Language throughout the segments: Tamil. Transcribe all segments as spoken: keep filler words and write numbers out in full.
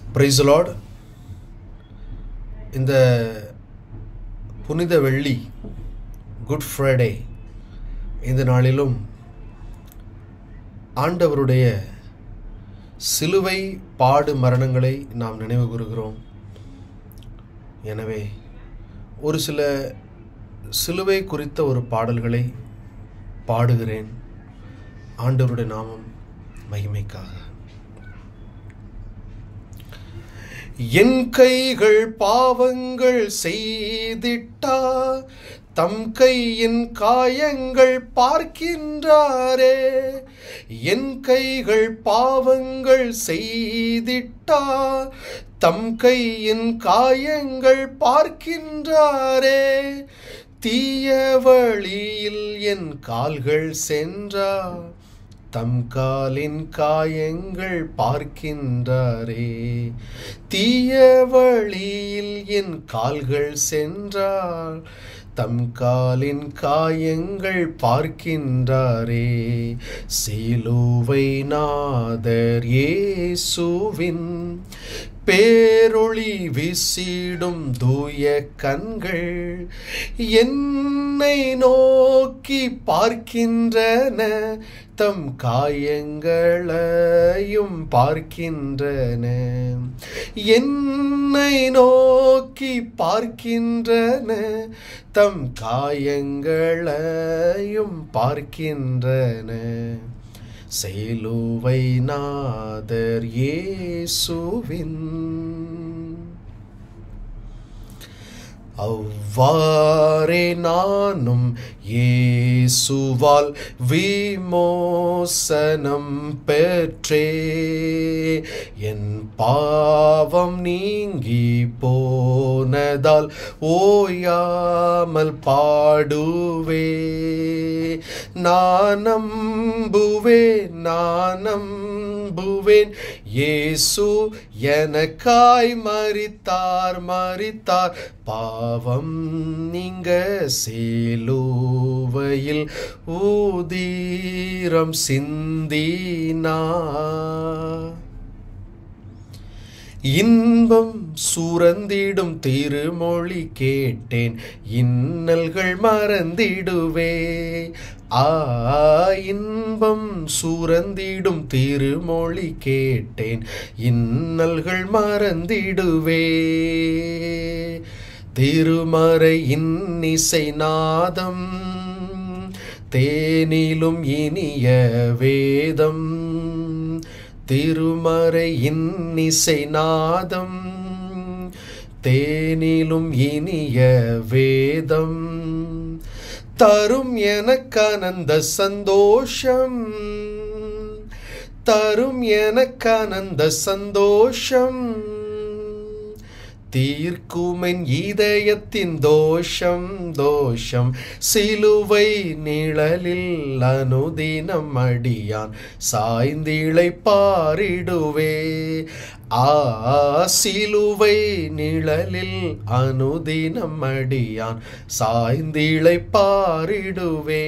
Praise the Lord. இந்த புனித வெள்ளி, குட் ஃப்ரைடே, இந்த நாளிலும் ஆண்டவருடைய சிலுவை பாடு மரணங்களை நாம் நினைவு கூறுகிறோம். எனவே ஒரு சில சிலுவை குறித்த ஒரு பாடல்களை பாடுகிறேன், ஆண்டவருடைய நாமம் மகிமைக்காக. என் கைகள் பாவங்கள் செய்திட்டா, தம் கையின் காயங்கள் பார்க்கின்றாரே. என் கைகள் பாவங்கள் செய்திட்டா, தம் கையின் காயங்கள் பார்க்கின்றாரே. தீய வழியில் என் கால்கள் சென்றா, தம் காலின் காயங்கள் பார்க்கின்றாரே. தீய வழியில் என் கால்கள் சென்றால், தம் காலின் காயங்கள் பார்க்கின்றாரே. சிலுவை நாதர் இயேசுவின் பேரொளி வீசிடும் தூய கண்கள் என்னை நோக்கி பார்க்கின்றன, தம் காயங்களையும் பார்க்கின்றன. என்னை நோக்கி பார்க்கின்றன, தம் காயங்களையும் பார்க்கின்றன. சிலுவை நாதர் இயேசுவின் அவ்வாறே நானும் இயேசுவால் விமோசனம் பெற்றே. என் பாவம் நீங்கி போனதால் ஓயாமல் பாடுவே. நான் நம்புவேன், நான் நம்புவேன், இயேசு எனக்காய் மரித்தார், மரித்தார். பாவம் நீங்க சிலுவையில் ஊதிரம் சிந்தினார். இன்பம் சுரந்திடும் திருமொழி கேட்டேன், இன்னல்கள் மறந்திடுவே. ஆ இன்பம் சுரந்திடும் திருமொழி கேட்டேன், இன்னல்கள் மறந்திடுவே. திருமறை இன்னிசை நாதம், தேனிலும் இனிய வேதம். திருமறை இன்னிசை நாதம், தேனிலும் இனிய வேதம். தரும் எனக்கானந்த சந்தோஷம், தரும் எனக்கானந்த சந்தோஷம். தீர்க்குமென் இதயத்தின் தோஷம், தோஷம். சிலுவை நிழலில் அனுதினம் அடியான் சாய்ந்திழை பாரிடுவே. ஆ சிலுவை நிழலில் அனுதினம் அடியான் சாய்ந்திழை பாரிடுவே.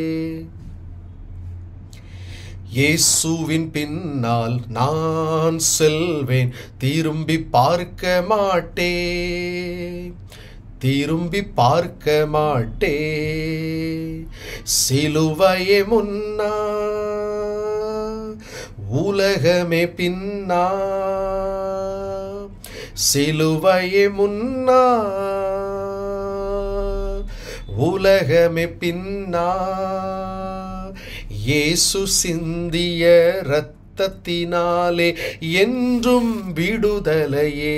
இயேசுவின் பின்னால் நான் செல்வேன், திரும்பி பார்க்க மாட்டே, திரும்பி பார்க்க மாட்டே. சிலுவையே முன்னா, உலகமே பின்னா. சிலுவையே முன்னா, உலகமே பின்னா. இயேசு சிந்திய இரத்தத்தினாலே என்றும் விடுதலையே.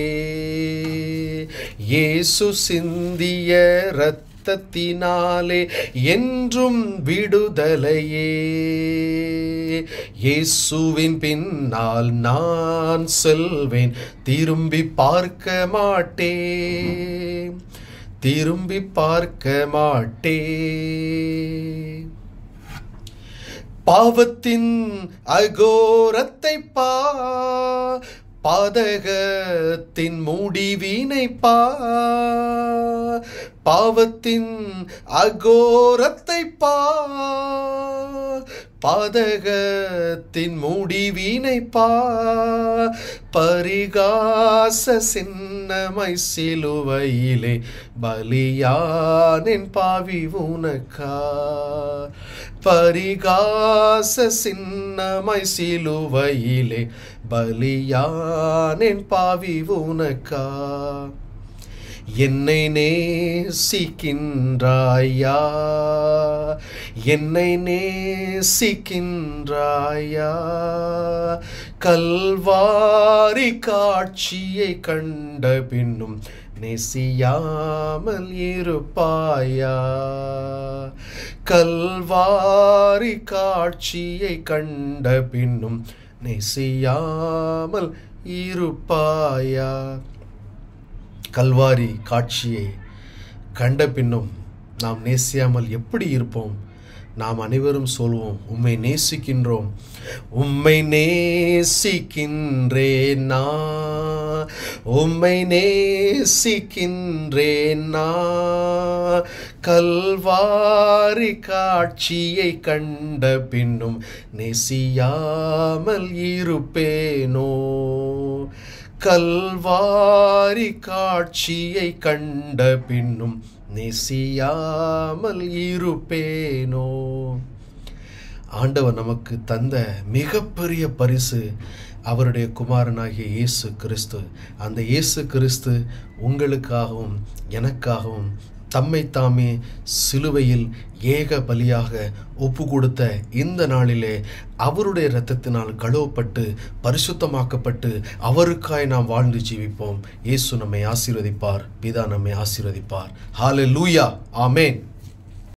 இயேசு சிந்திய இரத்தத்தினாலே என்றும் விடுதலையே. இயேசுவின் பின்னால் நான் செல்வேன், திரும்பி பார்க்க மாட்டே, திரும்பி பார்க்க மாட்டே. பாவத்தின் அகோரத்தை பா, பாதகத்தின் முடிவினை பா. பாவத்தின் அகோரத்தை பா, பாதகத்தின் முடிவினை பார். பரிகாச சின்னமாய் சிலுவையிலே பலியானேன் பாவி உனக்கா. பரிகாச சின்னமாய் சிலுவையிலே பலியானேன் பாவி உனக்கா. என்னை நேசிக்கின்றாயா, என்னை நேசிக்கின்றாயா. கல்வாரி காட்சியை கண்ட பின்னும் நேசியாமல் இருப்பாயா. கல்வாரி காட்சியை கண்ட பின்னும் நேசியாமல் இருப்பாயா. கல்வாரி காட்சியை கண்ட பின்னும் நாம் நேசியாமல் எப்படி இருப்போம்? நாம் அனைவரும் சொல்வோம், உம்மை நேசிக்கின்றோம். உம்மை நேசிக்கின்றேன் நான், உம்மை நேசிக்கின்றேன் நான். கல்வாரி காட்சியை கண்ட பின்னும் நேசியாமல் இருப்பேனோ. கல்வாரி காட்சியை கண்ட பின்னும் நேசியாமல் இருப்பேனோ. ஆண்டவர் நமக்கு தந்த மிகப்பெரிய பரிசு அவருடைய குமாரனாகிய இயேசு கிறிஸ்து. அந்த இயேசு கிறிஸ்து உங்களுக்காகவும் எனக்காகவும் தம்மை தாமே சிலுவையில் ஏக பலியாக ஒப்பு கொடுத்த இந்த நாளிலே அவருடைய இரத்தத்தினால் கழுவப்பட்டு பரிசுத்தமாக்கப்பட்டு அவருக்காய் நாம் வாழ்ந்து ஜீவிப்போம். இயேசு நம்மை ஆசீர்வதிப்பார், பிதா நம்மை ஆசீர்வதிப்பார். ஹல்லேலூயா, ஆமென்.